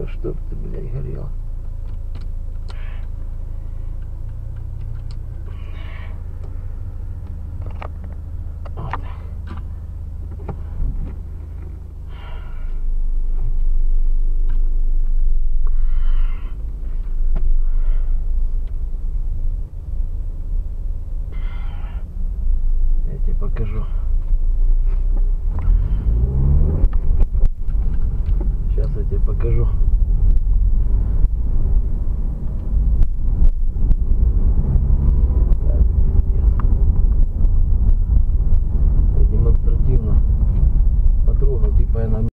Да чтоб ты, блядь, горел. Вот так. Я тебе покажу. Сейчас я тебе покажу.